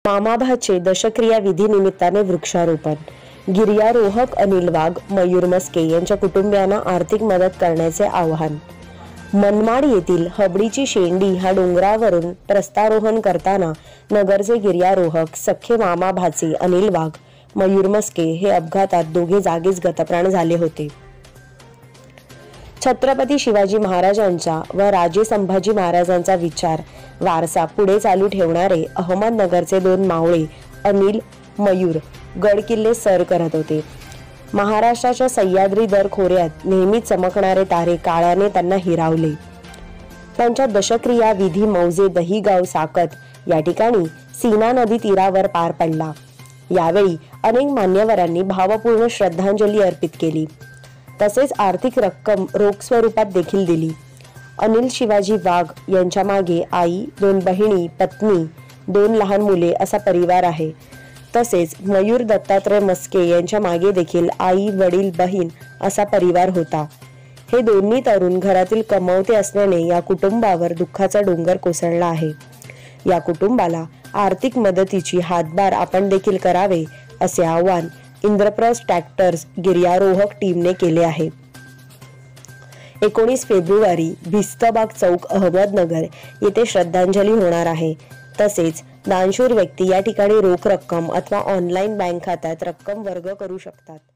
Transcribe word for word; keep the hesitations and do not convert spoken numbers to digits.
मामाभाचे दशक्रिया विधी निमित्ताने वृक्षारोपण। गिर्यारोहक अनिल वाघ, मयूर मस्के यांच्या कुटुंबियांना आर्थिक मदत करण्याचे आवाहन। मनमाड येथील हबडीची शेंडी हा डोंगरावरून प्रस्तारोहण करताना नगरचे गिर्यारोहक सख्खे मामाभाचे अनिल वाघ, मयूर मस्के हे अपघातात दोघे जागीच गतप्राण झाले होते। छत्रपती शिवाजी महाराजांचा व राजे संभाजी महाराजांचा विचार वारसा पुढे चालू ठेवणारे अहमदनगरचे दोन मावळे अनिल, मयूर गड किल्ले सर करत होते। महाराष्ट्राच्या सह्याद्री दर खोऱ्यात नेहमी चमकणारे तारे काळाने त्यांना हिरावले। त्यांच्या दशक्रिया विधी मौजे दहीगाव साकत या ठिकाणी सीना नदी तीरावर पार पडला। यावेळी अनेक मान्यवरांनी भावपूर्ण श्रद्धांजली अर्पित केली, तसेच आर्थिक रक्कम रोख स्वरूपात देखील दिली। अनिल शिवाजी वाघ यांच्या मागे आई, दोन बहिणी, पत्नी, दोन लहान मुले असा परिवार आहे। तसेच मयूर दत्तात्रय मस्के यांच्या मागे देखील आई, वडील, बहीण असा परिवार होता। हे दोन्ही तरुण घरातील कमावते असल्याने या कुटुंबावर दुःखाचा डोंगर कोसळला आहे। या कुटुंबाला आर्थिक मदतीची हातभार आपण देखील करावे असे आवाहन इंद्रप्रस्थ ट्रॅक्टर्स गिर्यारोहक टीमने केले आहे। एकोणीस फेब्रुवारी भिस्तबाग चौक अहमदनगर येथे श्रद्धांजली होणार आहे। तसेच दानशूर व्यक्ती या ठिकाणी रोख रक्कम अथवा ऑनलाईन बँक खात्यात रक्कम वर्ग करू शकतात।